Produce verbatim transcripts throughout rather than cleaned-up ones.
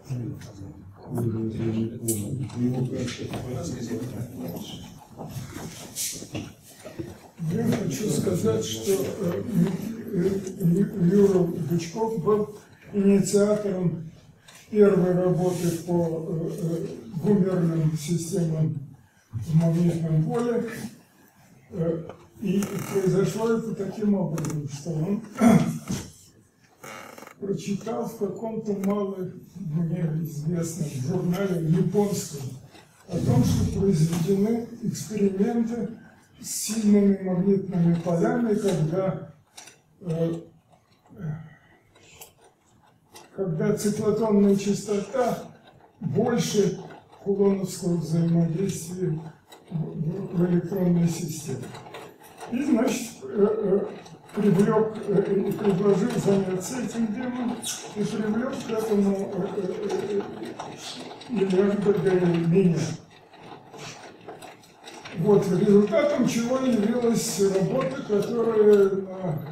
Я хочу сказать, что Юра Бычков был инициатором первой работы по гумерным системам в магнитном поле. И произошло это таким образом, что он прочитал в каком-то мало мне известном журнале японском о том, что произведены эксперименты с сильными магнитными полями, когда, э, когда циклотронная частота больше кулоновского взаимодействия в, в электронной системе. И, значит, э, э, привлек э, и предложил заняться этим делом, и привлек к этому э, э, э, Ильярда и меня. Вот, результатом чего явилась работа, которая на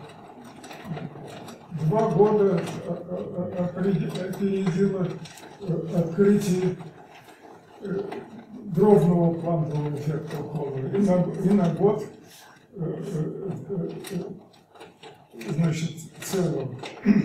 два года опередила открытие дробного квантового эффекта Холла. И на, и на год, значит, целого.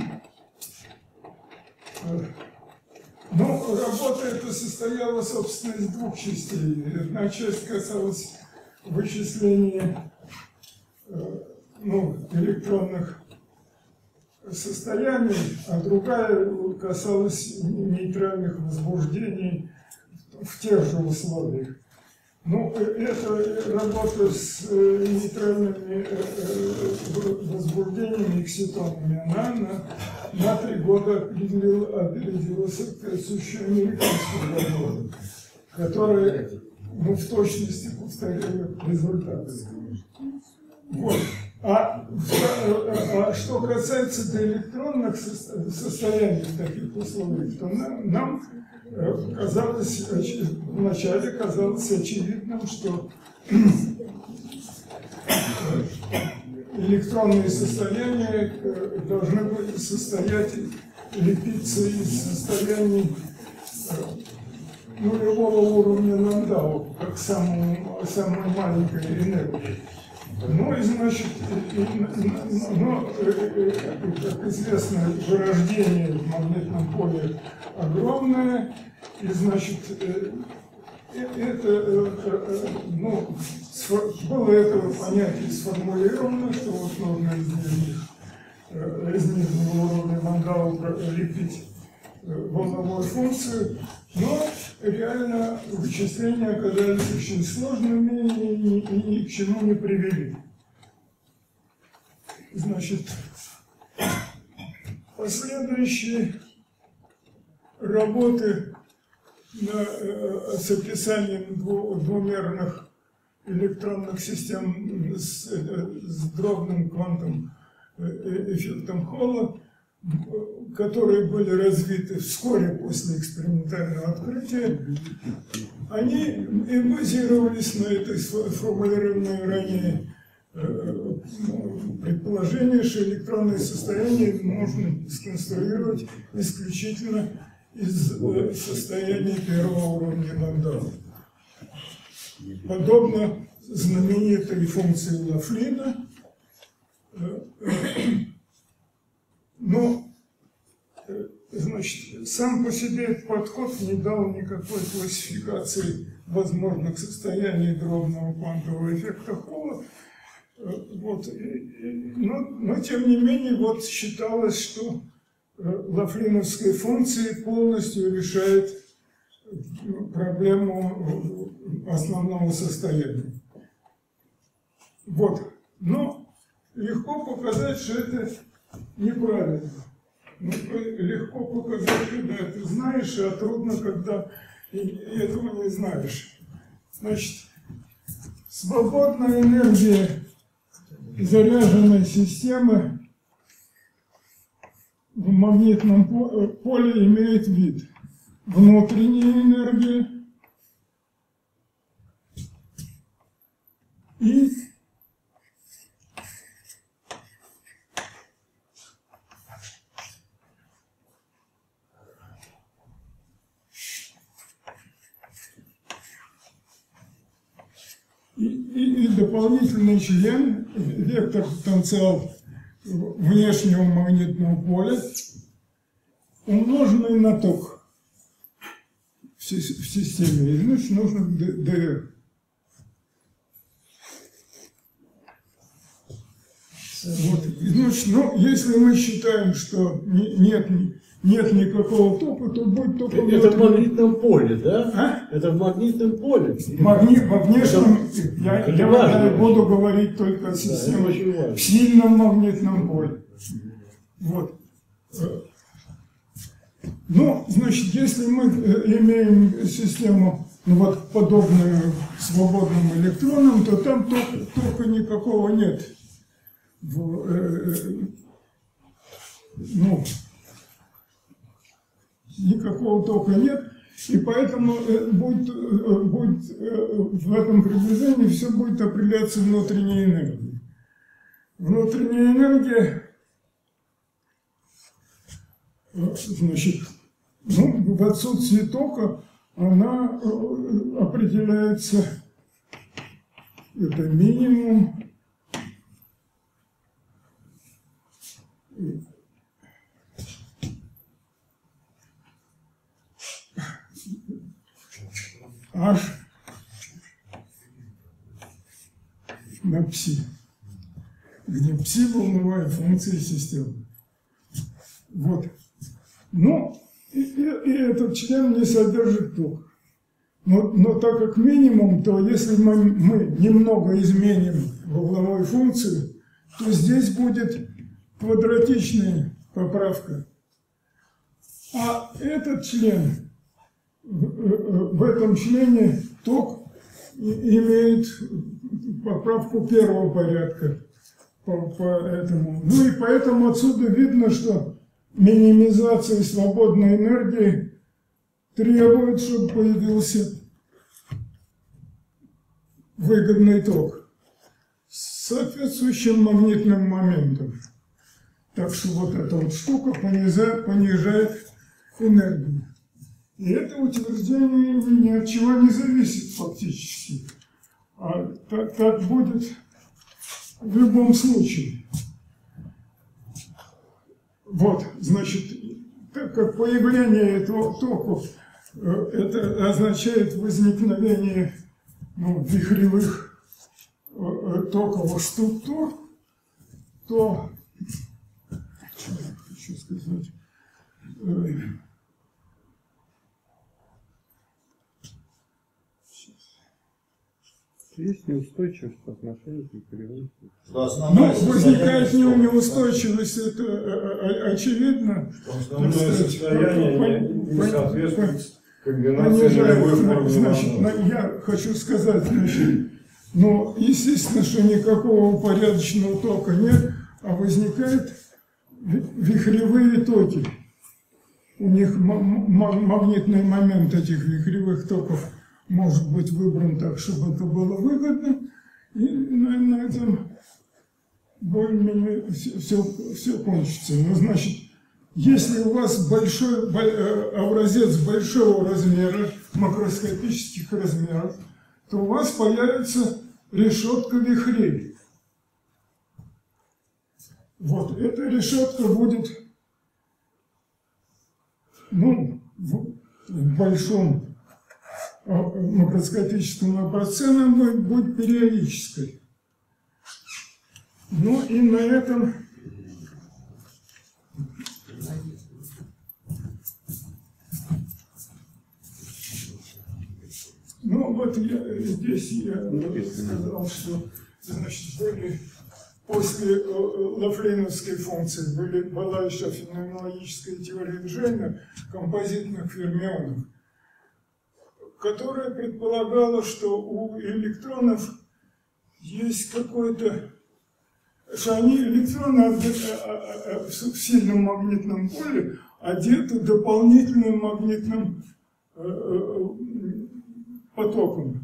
Ну, работа эта состояла, собственно, из двух частей. Одна часть касалась вычисления ну, электронных состояний, а другая касалась нейтральных возбуждений в тех же условиях. Ну, эта работа с нейтральными возбуждениями, экситонами, она на, на три года опередила соответствующую американскую работу, которая ну, в точности повторяла результаты. Вот. А, а что касается доэлектронных состояний в таких условиях, то нам, нам казалось, вначале казалось очевидным, что электронные состояния должны были состоять, лепиться из состояний нулевого уровня Ландау, как самой, самой маленькой энергии. Ну и значит, но, как известно, вырождение в магнитном поле огромное, и значит, это, ну, было это понятие сформулировано, что вот нужно из нижних, из нижнего уровня Ландау лепить волновую функцию, но реально вычисления оказались очень сложными и, и, и ни к чему не привели. Значит, последующие работы на, э, с описанием дву, двумерных электронных систем с, э, с дробным квантовым э, эффектом Холла, которые были развиты вскоре после экспериментального открытия, они и базировались на этой сформулированной ранее предположении, что электронные состояния можно сконструировать исключительно из состояния первого уровня Ландау. Подобно знаменитой функции Лафлина, но, значит, сам по себе этот подход не дал никакой классификации возможных состояний дробного квантового эффекта Холла. Вот. Но, но, тем не менее, вот считалось, что лафлиновская функция полностью решает проблему основного состояния. Вот. Но легко показать, что это неправильно. Ну, легко показать, когда это знаешь, а трудно, когда этого не знаешь. Значит, свободная энергия заряженной системы в магнитном поле имеет вид: внутренняя энергия и и, и, и дополнительный член, вектор потенциал внешнего магнитного поля, умноженный на ток в системе, значит, нужно dr. Вот. Значит, ну, если мы считаем, что нет, нет никакого тока, то будет только... Это в магнитном поле, да? А? Это в магнитном поле. Магни... Во внешнем... Я, я, я буду говорить только о системе да, в сильном магнитном поле. Вот. Ну, значит, если мы имеем систему, ну, вот, подобную свободным электронам, то там тока, тока никакого нет. В, э, ну, никакого тока нет, и поэтому э, будет, э, будет э, в этом приближении все будет определяться внутренней энергией. Внутренняя энергия, э, значит, ну, в отсутствии тока она э, определяется, это минимум, H на пси, где пси волновая функция системы. Вот. Ну, и, и, и этот член не содержит ток. Но, но так как минимум, то если мы, мы немного изменим волновую функцию, то здесь будет квадратичная поправка. А этот член, в этом члене ток имеет поправку первого порядка по, по этому. Ну и поэтому отсюда видно, что минимизация свободной энергии требует, чтобы появился выгодный ток с соответствующим магнитным моментом. Так что вот эта вот штука понижает, понижает энергию. И это утверждение ни от чего не зависит фактически. А так, так будет в любом случае. Вот, значит, так как появление этого тока, это означает возникновение ну, вихревых токовых структур, то что я хочу сказать? Есть неустойчивость по отношению к вихревым. Ну, возникает не, неустойчивость, это очевидно. Основное состояние не соответствует комбинации нулевой формы. Значит, я хочу сказать, значит, ну, естественно, что никакого упорядоченного тока нет, а возникают вихревые токи. У них магнитный момент этих вихревых токов может быть выбран так, чтобы это было выгодно, и на, на этом более-менее все, все, все кончится. Ну, значит, если у вас большой образец большого размера, макроскопических размеров, то у вас появится решетка вихрей. Вот, эта решетка будет, ну, в, в большом макроскопическом образце, она будет, будет периодической. Ну и на этом ну вот я, здесь я сказал, что значит, были после лафлейновской функции были, была еще феноменологическая теория движения композитных фермионов, которая предполагала, что у электронов есть какой-то, что они, электроны в сильном магнитном поле одеты дополнительным магнитным потоком.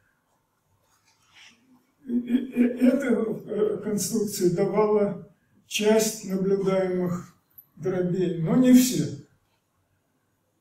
И эта конструкция давала часть наблюдаемых дробей, но не все.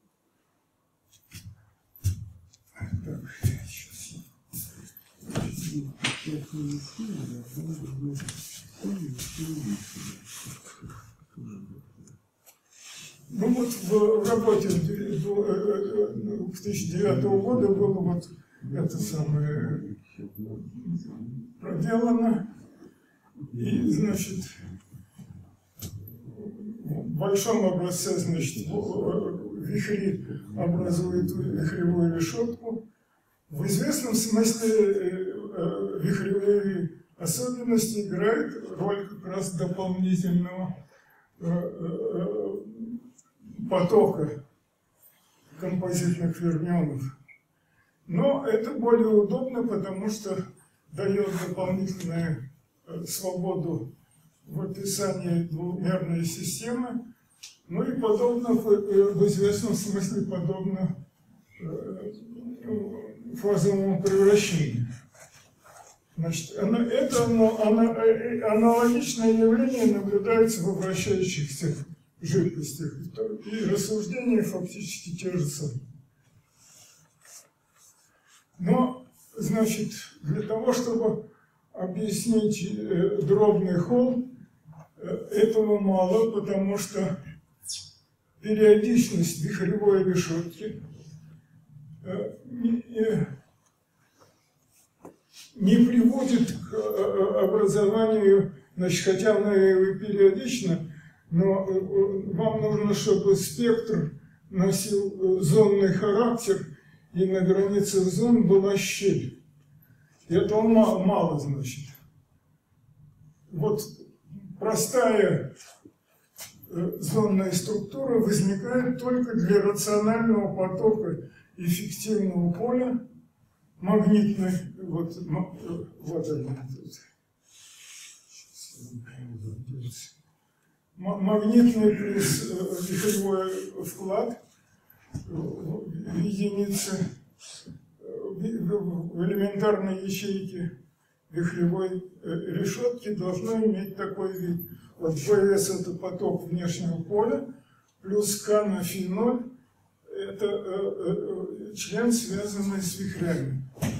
Так, сейчас Ну вот в работе две тысячи девятого года было вот это самое проделано. И, значит, в большом образце, значит, вихри образуют вихревую решетку. В известном смысле вихревые особенности играют роль как раз дополнительного потока композитных фермионов. Но это более удобно, потому что дает дополнительную свободу в описании двумерной системы. Ну и подобно, в известном смысле, подобно фазовому превращению. Значит, это аналогичное явление наблюдается в вращающихся жидкостях. И рассуждения фактически те же самые. Но, значит, для того, чтобы объяснить э, дробный холм, э, этого мало, потому что периодичность вихревой решетки э, не, э, не приводит к э, образованию, значит, хотя она и периодична, но э, вам нужно, чтобы спектр носил э, зонный характер, и на границе зон была щель. И этого мало, мало значит. Вот простая э, зонная структура возникает только для рационального потока эффективного поля магнитной. Вот, вот они тут. Магнитный плюс э, вихревой вклад в единице в элементарной ячейке вихревой решетки должно иметь такой вид. Вот ВС это поток внешнего поля, плюс К на фи ноль это э, э, член, связанный с вихрями.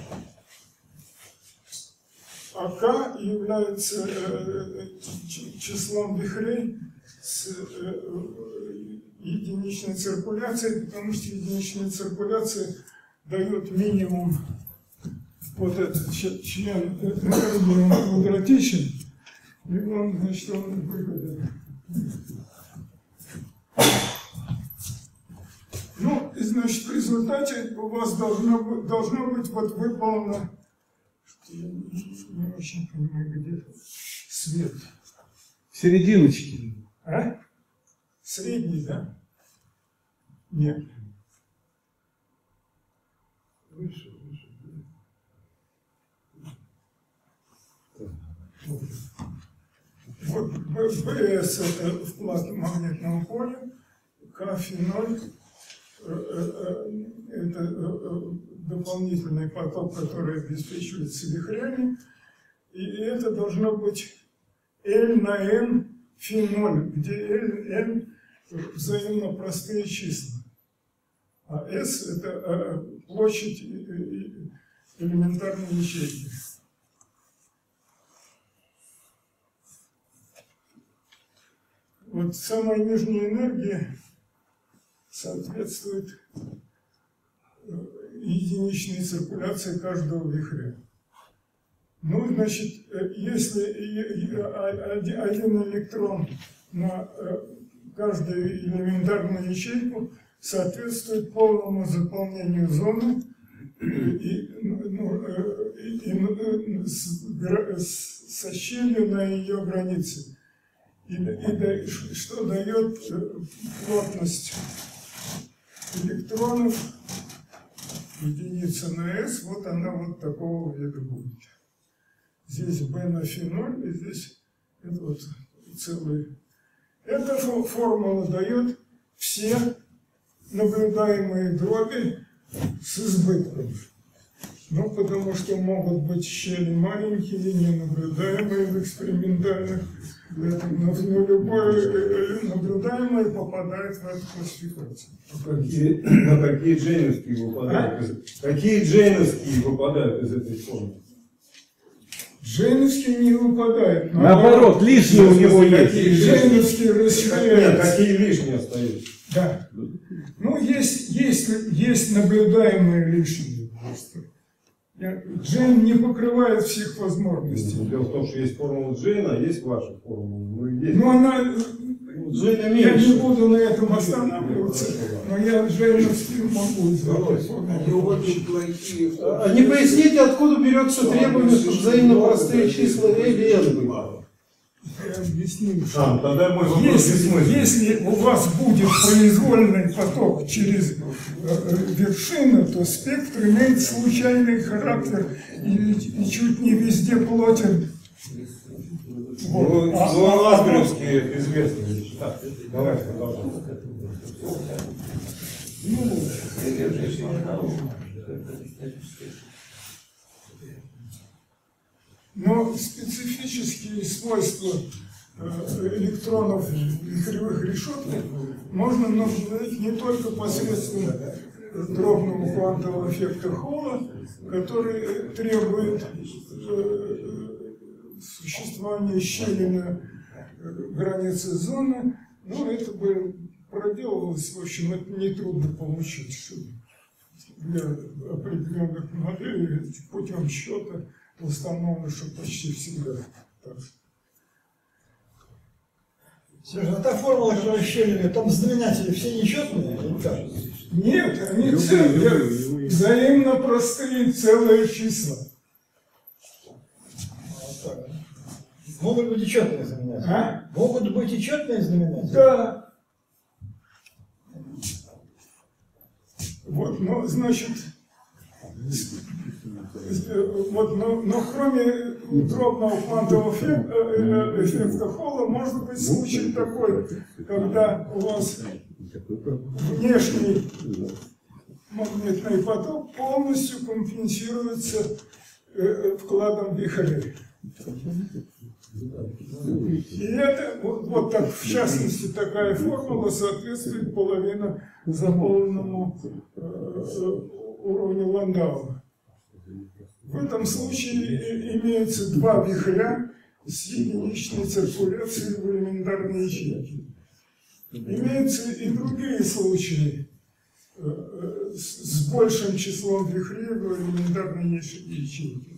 А К является э, числом вихрей с э, единичной циркуляцией, потому что единичная циркуляция дает минимум вот этот член энергии, он квадратичен, и он, значит, он выгоден. Ну, и, значит, в результате у вас должно быть, должно быть вот выполнено, что я не очень понимаю, где свет. Серединочки. А? Средний, да? Нет. Выше, выше. Вот ВС это вклад магнитного поля, К фи ноль это дополнительный поток, который обеспечивается вихрями, и это должно быть L на N фи ноль, где L, N взаимно простые числа, а S это площадь элементарной ячейки. Вот самая нижняя энергия соответствует единичной циркуляции каждого вихря. Ну, значит, если один электрон на каждую элементарную ячейку соответствует полному заполнению зоны и, ну, и, и, с, со щелью на ее границе. И, и что дает плотность электронов, единица на S, вот она вот такого вида будет. Здесь B на фи ноль, и здесь это вот целый. Эта формула дает все наблюдаемые дроби с избытком. Ну, потому что могут быть щели маленькие, ненаблюдаемые в экспериментальных. Но любое наблюдаемое попадает в эту классификацию. Какие, на какие джейновские выпадают? А? Какие джейновские выпадают из этой формы? Джейновский не выпадает. Наоборот, лишние у него есть. Джейновский Нет, расширяется. какие лишние остаются. Да. Ну, есть, есть, есть наблюдаемые лишние просто. Я- Джейн не покрывает всех возможностей. Дело в том, что есть формула Джейна, а есть ваша формула. Ну, и есть. Но она... Джейна Я меньше. не буду на этом останавливаться, но я Джейновский могу сделать. А не поясните, откуда берется требование, что взаимно простые числа L и N были? Я объясню, что А, тогда мой вопрос если, бессмыслен. если у вас будет произвольный поток через э, э, вершину, то спектр имеет случайный характер и, и чуть не везде плотен. Вот. Ну, А- ну, а- а- Лазаревские известные вещи. Так, давайте продолжим. Но специфические свойства э, электронов вихревых решеток можно наблюдать не только посредством дробного квантового эффекта Холла, который требует э, существования щели на э, границе зоны, но это бы проделывалось, в общем, это нетрудно получить, что для определенных моделей путем счета установлено, что почти всегда так. Сережа, а та формула, которая щелина, там знаменатели все нечетные? Или как? Нет, они Любые, целые, любые, любые. взаимно простые целые числа. Вот так. Могут быть и четные знаменатели. А? Могут быть и четные знаменатели. Да. Вот, ну, значит, вот, но, но кроме дробного квантового эффекта, э, эффекта Холла, может быть случай такой, когда у вас внешний магнитный поток полностью компенсируется э, вкладом вихрей. И это, вот, вот так, в частности, такая формула соответствует половину заполненному э, уровню Ландау. В этом случае имеются два вихря с единичной циркуляцией в элементарной ячейке. Имеются и другие случаи э, с, с большим числом вихрей в элементарной ячейке.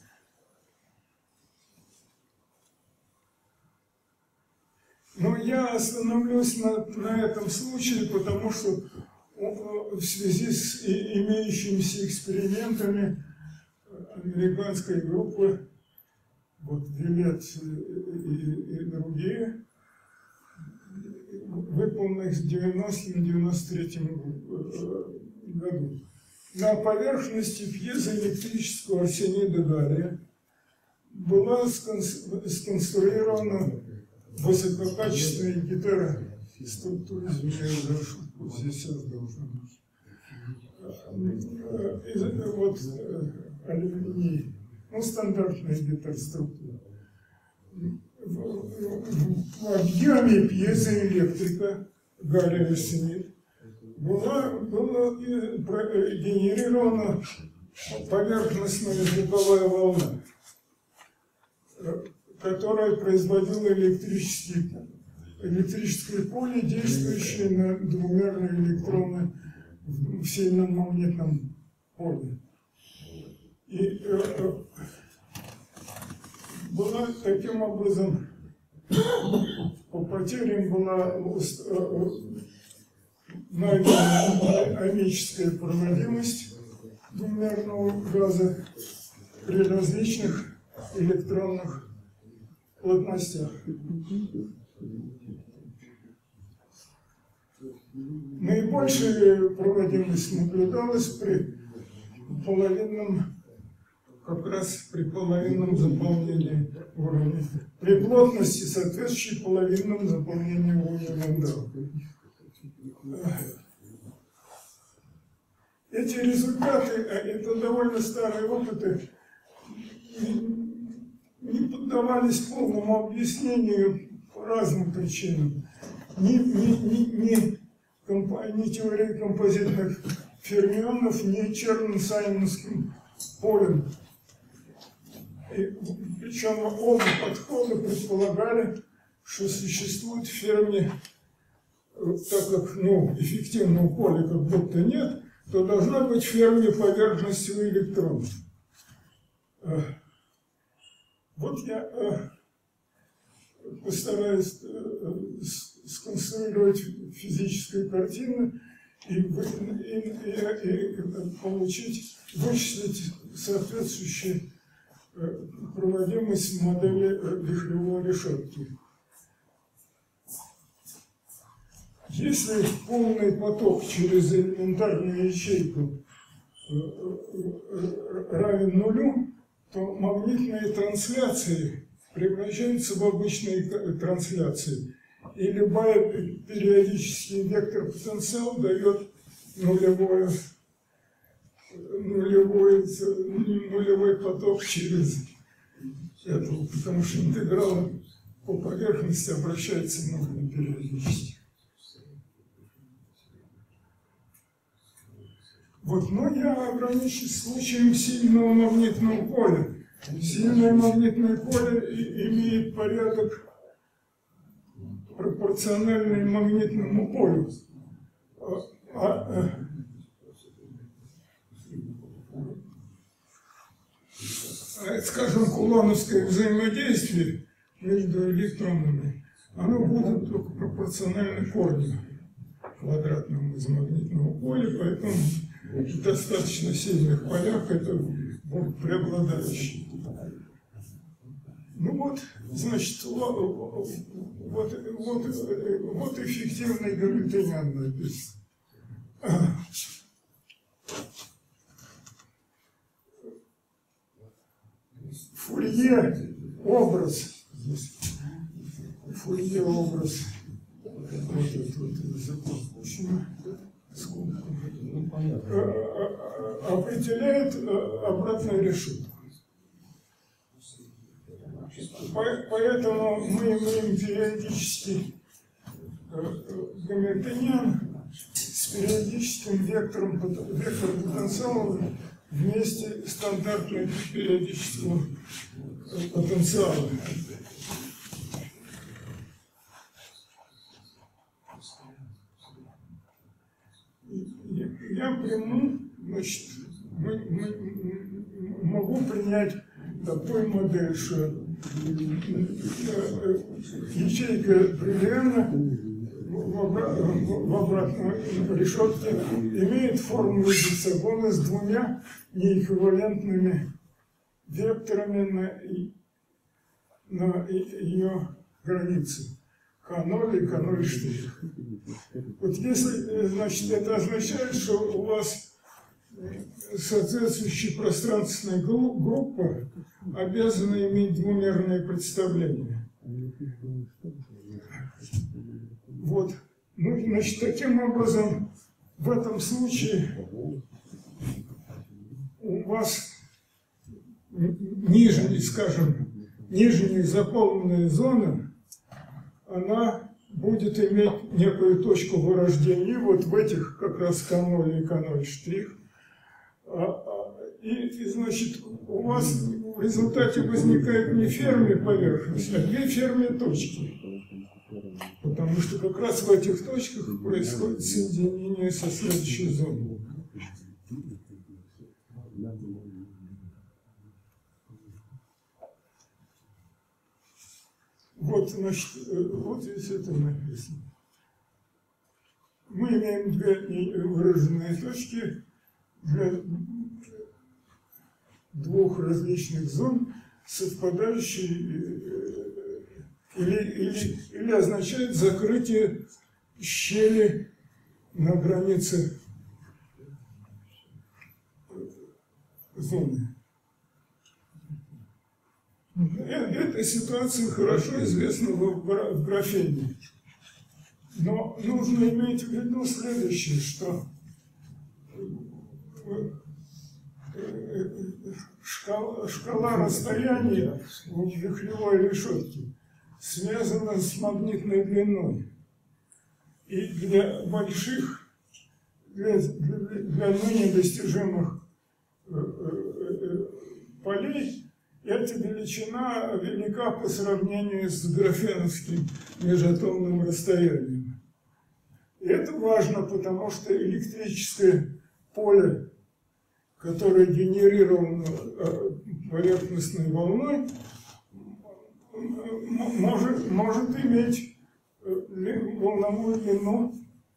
Но я остановлюсь на, на этом случае, потому что в связи с имеющимися экспериментами американской группы, вот Вилет и, и другие, выполненных в девяностом — девяносто третьем году, на поверхности пьезоэлектрического арсенида галлия была сконструирована высококачественная гитара структуры, извиняюсь за шутку, здесь сейчас должно быть. Вот алюминий, ну, стандартная гитар-структура. В, в объеме пьезоэлектрика галлий арсенид была, была генерирована поверхностная звуковая волна, которая производила электрический, электрическое поле, действующее на двумерные электроны в сильном магнитном поле. И э, была таким образом, по потерям была э, найдена амическая проводимость двумерного газа при различных электронных плотностях. Наибольшая проводимость наблюдалась при половинном, как раз при половинном заполнении уровня, при плотности, соответствующей половинному заполнению уровня Ландау. Эти результаты, это довольно старые опыты, не поддавались полному объяснению по разным причинам. Ни, ни, ни, ни, компо, ни теорией композитных фермионов, ни Черно-Саймоновским полем. И, причем оба подхода предполагали, что существует в ферме, так как ну, эффективного поля как будто нет, то должна быть в ферме поверхность у электронов. Вот я постараюсь сконструировать физическую картину и, и, и, и получить, вычислить соответствующую проводимость модели вихревой решетки. Если полный поток через элементарную ячейку равен нулю, то магнитные трансляции превращаются в обычные трансляции. И любой периодический вектор потенциал дает нулевое, нулевой, нулевой поток через это, потому что интеграл по поверхности обращается в нулевой периодически. Вот, но я ограничусь случаем сильного магнитного поля. Сильное магнитное поле имеет порядок пропорциональный магнитному полю. А, а, скажем, кулоновское взаимодействие между электронами, оно будет только пропорционально корню квадратному из магнитного поля, поэтому в достаточно сильных полях это будет преобладающий. Ну вот, значит, вот, вот, вот, вот эффективный гамильтониан написан. Фурье образ, Фурье образ, вот этот вот запущено. Определяет обратную решетку. Поэтому мы имеем периодический гамильтониан с периодическим вектором, вектором потенциала вместе стандартного периодического потенциала. Я приму, значит, мы, мы, могу принять такую модель, что ячейка бриллиана в обратной решетке имеет формулу Гексагона с двумя неэквивалентными векторами на, на ее границе. К ноль и К ноль штрих. Вот если, значит, это означает, что у вас соответствующая пространственная группа обязана иметь двумерное представление. Вот. Ну, значит, таким образом, в этом случае у вас нижняя, скажем, нижняя заполненная зона, она будет иметь некую точку вырождения вот в этих как раз К ноль и К ноль штрих. И, и значит, у вас в результате возникает не ферме поверхность, а две ферме точки. Потому что как раз в этих точках происходит соединение со следующей зоной. Вот, значит, вот здесь это написано. Мы имеем две выраженные точки для двух различных зон, совпадающие или, или, или означает закрытие щели на границе зоны. Эта ситуация хорошо известна в графене. Но нужно иметь в виду следующее, что шкала, шкала расстояния в вихревой решетке связана с магнитной длиной. И для больших, для, для, для ныне достижимых полей эта величина велика по сравнению с графеновским межатомным расстоянием. И это важно, потому что электрическое поле, которое генерировано поверхностной волной, может, может иметь волновую длину,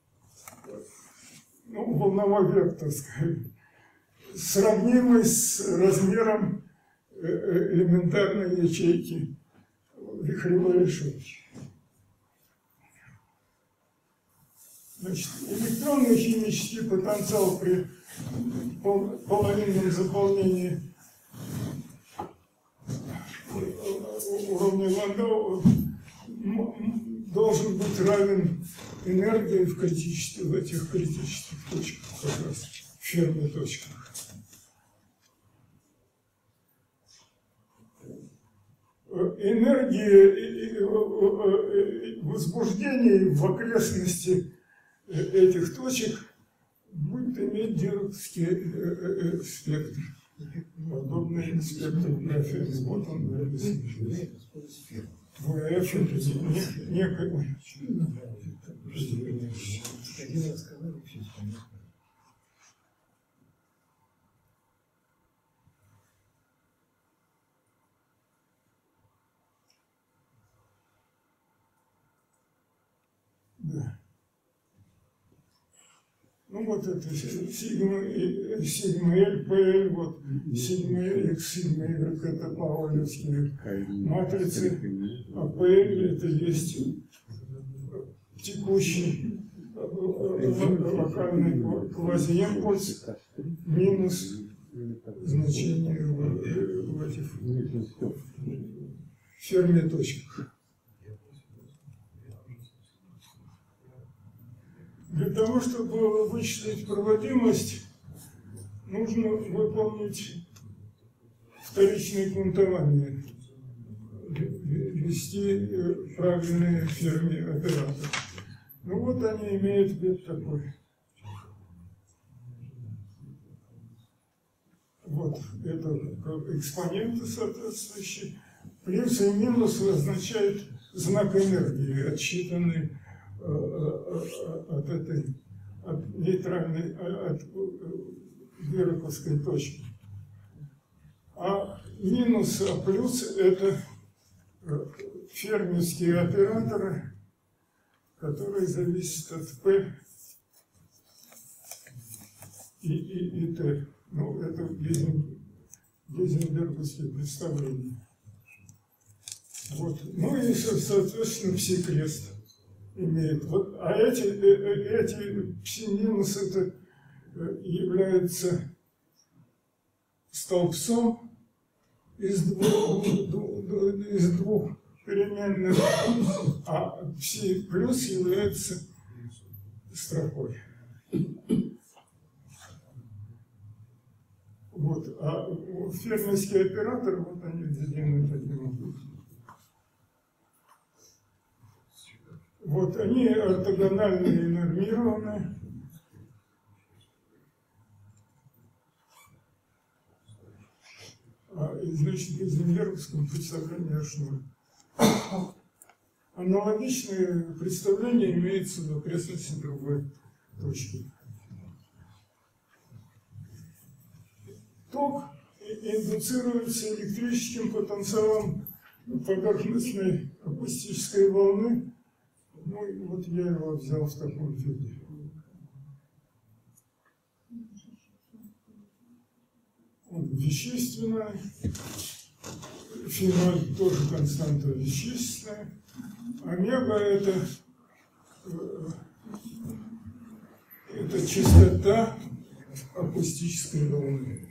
ну, волновой вектор, скажем, сравнимый с размером элементарной ячейки вихревой решетки. Значит, электронный химический потенциал при пол- половинном заполнении уровня Ландау должен быть равен энергии в критических, в этих критических точках, как раз в ферме точках. Энергия возбуждения в окрестности этих точек будет иметь дирекский спектр, подобный спектру графена. Вот он написан. В F некой... Да. Ну вот это сигма, сигма L, P L, вот сигма X, сигма Y, это пауэлловские матрицы, а P L это есть текущий локальный квазиимпульс минус значение в, в этих ферме точках. Для того, чтобы вычислить проводимость, нужно выполнить вторичное квантование, ввести правильные ферме операторы. Ну вот они имеют вид такой. Вот это экспоненты соответствующие. Плюсы и минусы означают знак энергии, отсчитанный от этой, от нейтральной, от Дираковской точки. А минус, а плюс это фермерские операторы, которые зависят от P и, и, и T. Ну, это гейзенберговские представления. Вот. Ну и, соответственно, пси-крест имеет. Вот, а эти, эти пси-минус это является столбцом из двух, из двух переменных, а пси плюс является строкой. Вот, а фермерские операторы, вот они введены таким образом. Вот они ортогональные и нормированные. А, и, значит, в гейзенберговском представлении аж ноль. Аналогичные представления имеются в окрестности другой точки. Ток индуцируется электрическим потенциалом поверхностной акустической волны. Ну и вот я его взял в таком виде. Он вещественный, феноль тоже константа вещественная. Омега это, это частота акустической волны.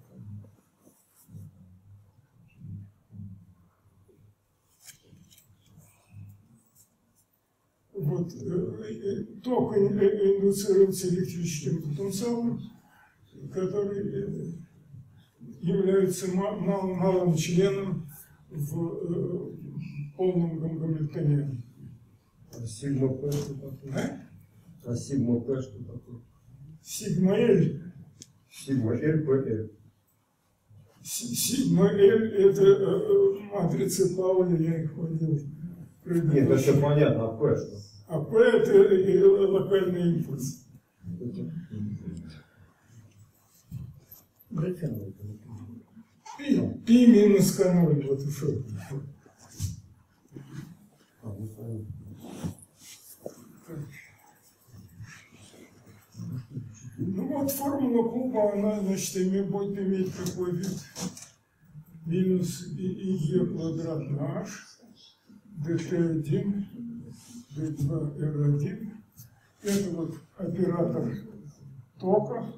Вот, э, ток индуцируется электрическим потенциалом, который является мал, малым членом в э, полном гамильтоне. А сигма P что такое? А? А сигма P что такое? Сигма L. Сигма L, P L. Си- Сигма L это э, э, матрицы Пауля, я их вводил. Нет, это понятно, а P что? А P это э, локальный импульс. Пи, пи минус К ноль, вот и что. Ну вот формула куба, она, значит, име- будет иметь какой вид? Минус и, и е квадрат на h, dt один, d два эр один. Это вот оператор тока,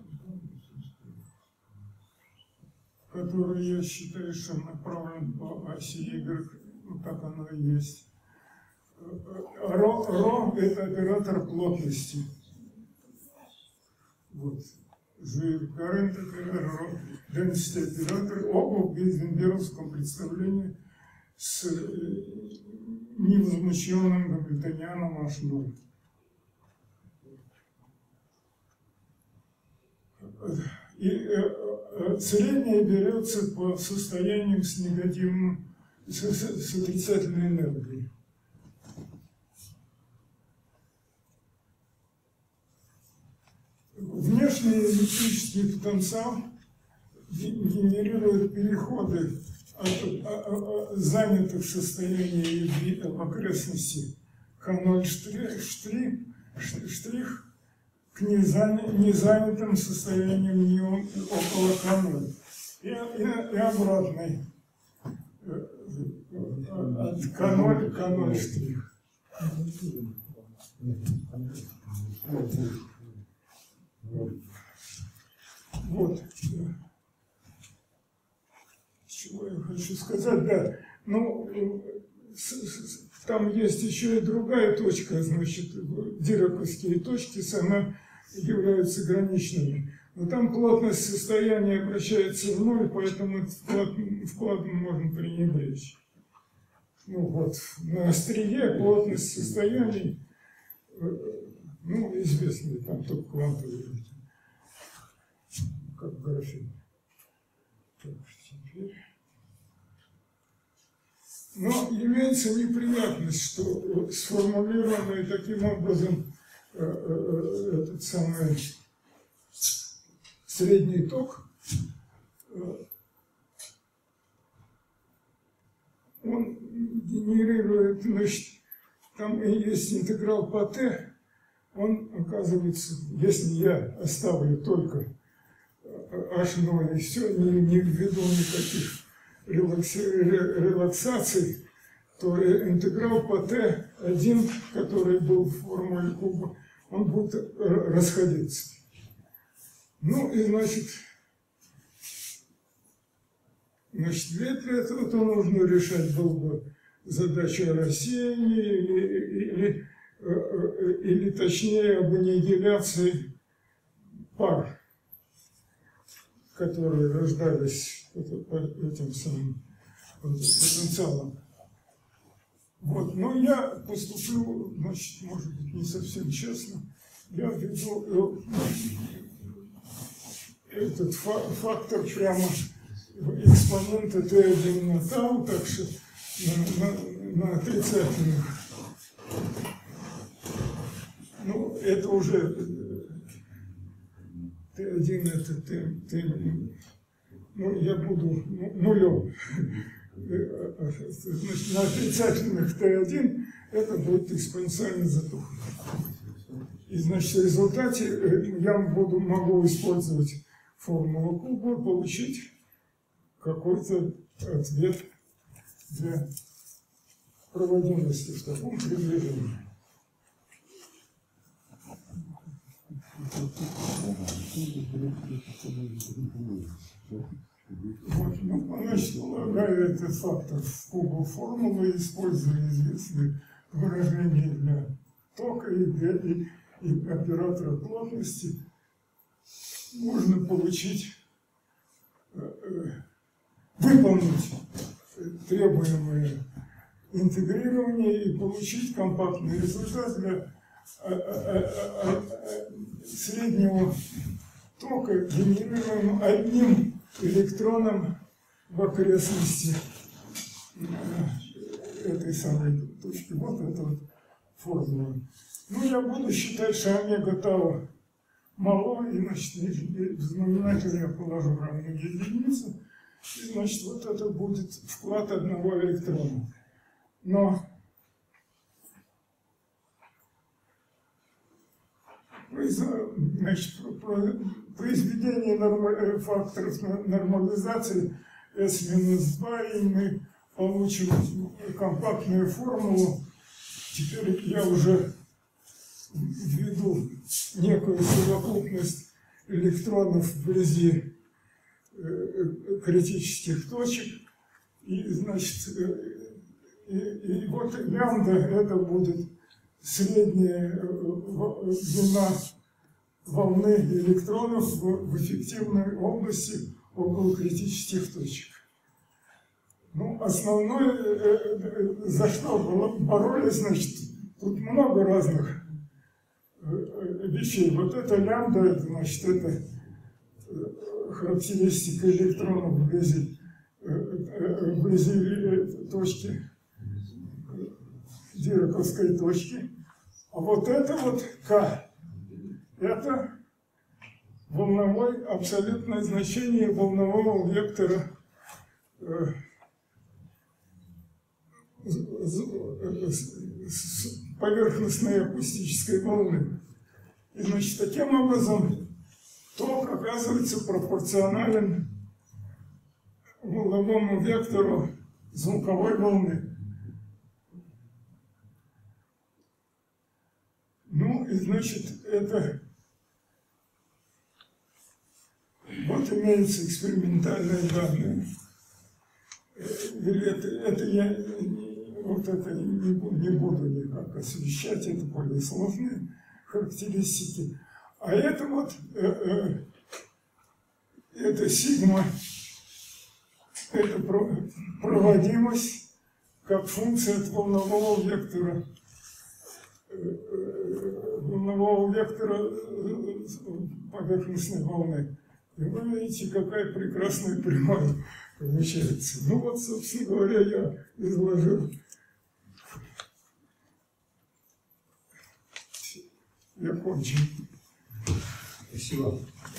который я считаю, что направлен по оси Y, ну так оно и есть. Ро, ро это оператор плотности. Вот. Current оператор, density оператор, оба в гейзенберговском представлении с невозмущенным гамильтонианом эйч ноль. И э, э, среднее берется по состояниям с негативным, с, с- с отрицательной энергией. Внешний электрический потенциал ге- генерирует переходы от а- а- а, занятых состояний в в окрестности К ноль штрих, штрих, ш- штрих к незаня- незанятым состояниям не о- около К ноль. И, и- и обратный э, э, от К ноль к К ноль штрих. Вот. Чего я хочу сказать, да. Ну, э, с- с- там есть еще и другая точка, значит, дираковские точки, сама являются граничными. Но там плотность состояния обращается в ноль, поэтому этот вклад, вкладом можно пренебречь. Ну вот, на острие плотность состояний, э, ну, известны, там только квантовые, как в графе. Так, теперь. Но имеется неприятность, что сформулированный таким образом э, э, этот самый средний ток, э, он генерирует, значит, там и есть интеграл по t, он оказывается, если я оставлю только эйч ноль и все, не, не введу никаких релакси- ре- релаксаций, то э, интеграл по t один, который был в формуле куба, он будет э, расходиться. Ну и значит, значит, для этого то нужно решать было бы задачу о рассеянии или, или, э, э, или точнее об аннигиляции пар, которые рождались это- по этим самым потенциалом. Вот, но я поступил, значит, может быть, не совсем честно. Я введу э, этот фа- фактор прямо в экспоненты Т один на тау, так что на, на- на отрицательных. Ну, это уже Т один это Т, Т, ну, я буду ну, нулем. Значит, на отрицательных Т один это будет экспоненциально затухнуть. И, значит, в результате э, я буду, могу использовать формулу куба, получить какой-то ответ для проводимости в таком приближении. Вот, ну, значит, полагаю этот фактор в кубу формулы, используя известные выражения для тока и, для, и, и оператора плотности, можно получить, э, э, выполнить требуемое интегрирование и получить компактный результат для э, э, э, э, среднего тока, генерируемого одним электроном в окрестности этой самой точки. Вот эта вот формула. Ну, я буду считать, что омега тау мало, и, значит, в знаменателе я положу равную единицу, и, значит, вот это будет вклад одного электрона. Но значит, произведение норма... факторов нормализации S минус два, и мы получим компактную формулу. Теперь я уже введу некую совокупность электронов вблизи критических точек. И, значит, и, и вот лямбда это будет средняя длина волны электронов в, в эффективной области около критических точек. Ну, основное, за что боролись, значит, тут много разных вещей. Вот это лямбда, это, значит, это характеристика электронов вблизи, вблизи точки, Дираковской точки. А вот это вот К, это волновое, абсолютное значение волнового вектора э, поверхностной акустической волны. И, значит, таким образом ток оказывается пропорционален волновому вектору звуковой волны. Ну, и, значит, это вот имеются экспериментальные данные. Или это, это я вот это не, не буду никак освещать, это более сложные характеристики. А это вот, э, э, это сигма, это проводимость как функция от волнового вектора, волнового вектора поверхностной волны. И вы видите, какая прекрасная прямая получается. Ну вот, собственно говоря, я изложил. Я кончил. Спасибо.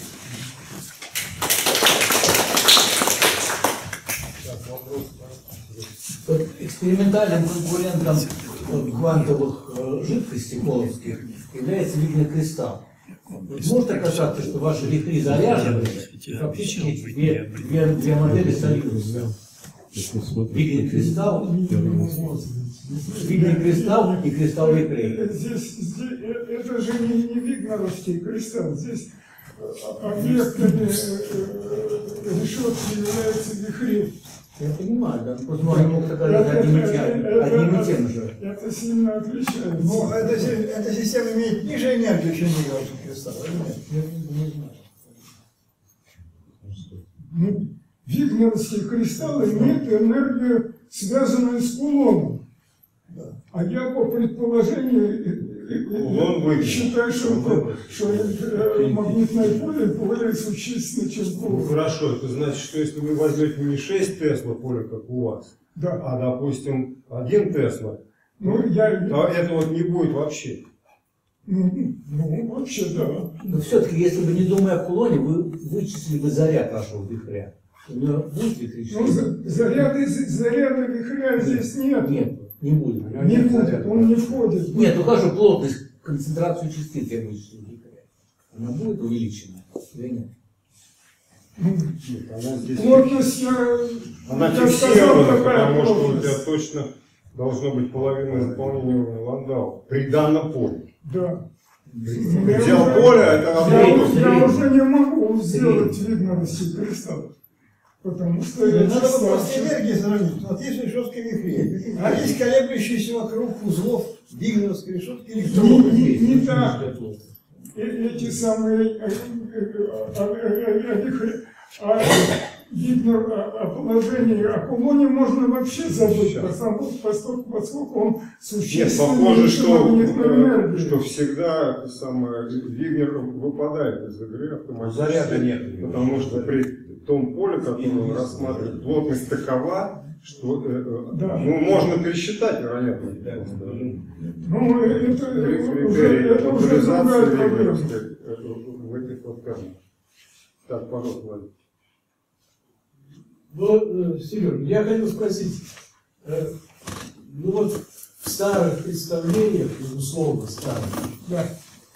Экспериментальным конкурентом квантовых э, жидкостей коловских является лигный кристалл. Может оказаться, что ваши вихри заряжены, и фактически две, две, две модели союза. Лигный кристалл, лигный кристалл и кристалл вихрей. Здесь, здесь это же не, не вигнеровский кристалл. Здесь объектами решетки являются вихри. Я понимаю, да. Просто можно мог сказать одним и тем же. Это сильно отличается. Но эта, эта система имеет ниже энергию, чем вигнеровский кристалл. Я не знаю. Ну, вигнеровский кристалл имеет энергию, связанную с кулоном. Да. А я по предположению Кулон считаю, что, что магнитное поле более существенно, чем Ну кулон. хорошо, это значит, что если вы возьмете не шесть Тесла поля, как у вас, Да. а, допустим, один Тесла, Ну, я, то этого вот не будет вообще. ну, ну, вообще, да. Но все-таки, если бы не думая о кулоне, вы вычислили бы заряд вашего вихря. У него будет электрический? Ну, за- заряды, заряда вихря здесь нет. Нет, не будет. Не будет, он не входит. Нет, ну хорошо, плотность, концентрацию частиц я вычислил вихря. Она будет увеличена или нет? Нет, она здесь Плотность, я, она я сказал, фиксирована, какая потому что у плотность. тебя точно должно быть половина заполнения уровня Ландау при данном поле. Да. Предел поля это Я, равно. уже- я уже не могу сделать вигнеровский кристалл. Потому что я Надо числа- просто энергии сравнить. Вот есть решетка вихрей, а есть колеблющиеся вокруг узлов вигнеровской решетки не, электронов. не, не так. Э- Эти самые э, э, а- а- а- а- вихри- а Вигнер о о положении, о кулоне можно вообще забыть, потому, поскольку, поскольку он Нет, существенно похоже, меньше что, магнитной э, энергии. что всегда самое, Вигнер выпадает из игры автоматически. Заряда нет. Потому что при, в том поле, которое мы рассматриваем, плотность такова, что э, э, Да. ну, можно пересчитать, вероятно. Ну, это, уже, это уже другая проблема. В этих вот камнях. Так, пожалуйста, Владимир. Ну, Серега, я хотел спросить, э, ну вот в старых представлениях, условно старых, Да,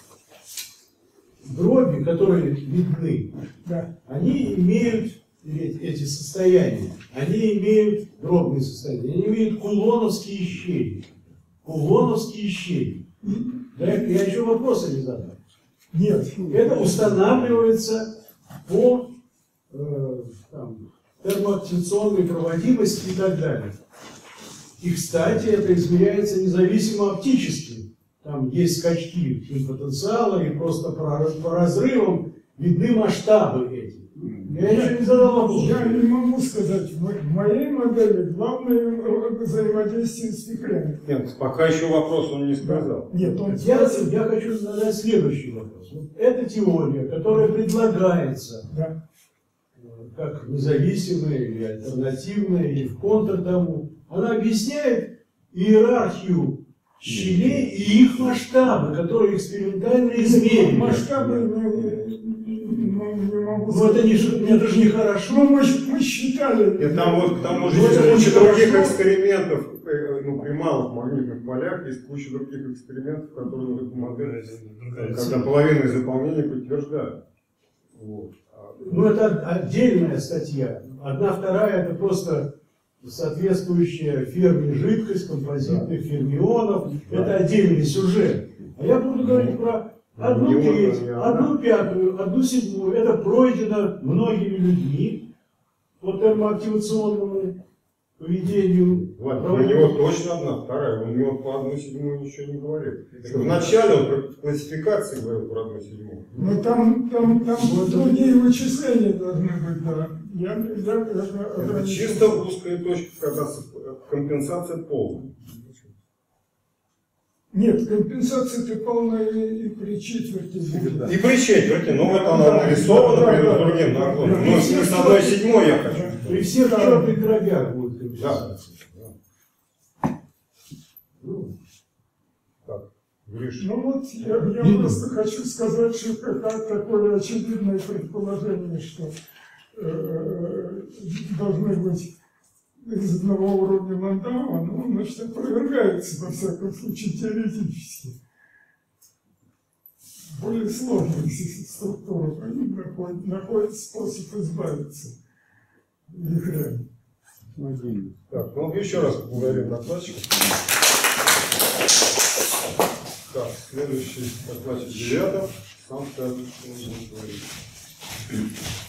дроби, которые видны, да. они имеют эти эти состояния, они имеют дробные состояния, они имеют кулоновские щели. Кулоновские щели. Да, я еще вопросы не задал. Нет. Это устанавливается по э, там, термоактивационной проводимости и так далее. И, кстати, это измеряется независимо оптически. Там есть скачки потенциала, и просто по, по разрывам видны масштабы эти. Я еще не задал вопрос. Я не могу сказать, в мо- в моей модели главное взаимодействие с вихрями. Нет, пока еще вопрос он не сказал. Нет, он Я, спросил. я хочу задать следующий вопрос. Вот эта теория, которая предлагается Да. э, как независимая или альтернативная, или в контр тому, она объясняет иерархию щелей и их масштабы, которые экспериментально измерены. Масштабы не, ну, не могу Ну это, не, это же нехорошо. Ну, мы, мы считали. И там вот к тому же Ну, есть это куча очень других хорошо. экспериментов, э, ну, при малых магнитных полях есть куча других экспериментов, которые вот эту модель, когда половина заполнения подтверждают. Вот. А, Ну это отдельная статья. Одна вторая это просто соответствующая ферме жидкость, композитных фермионов. Это отдельный сюжет. А я буду говорить про одну Не треть, вот, не одна. одну пятую, одну седьмую. Это пройдено многими людьми по термоактивационному поведению. Ладно, у него точно одна, вторая. У него по одной седьмой ничего не говорит. Вначале он про классификации говорил про одну седьмую. Ну там, там, там другие вычисления должны быть, да. Я, я, это Это ограничен. чисто узкая точка, когда с- компенсация полная. Нет, компенсация ты полная и, и при четверти будет. И при четверти, ну это она нарисована Да, перед да, другим да, наклоном. да. Но с одной седьмой я хочу. При всех Да. черных дробях будет Да. компенсация. Ну, Так, Гриш. Ну вот, я, я просто хочу сказать, что как такое очевидное предположение, что э, должны быть из одного уровня Ландау, ну, значит, опровергается, во всяком случае, теоретически. Более сложные структуры, они находят, находят способ избавиться вихрями. Один. Так, ну еще раз поблагодарим докладчика. Так, следующий докладчик девятого. Сам скажет, что он будет говорить.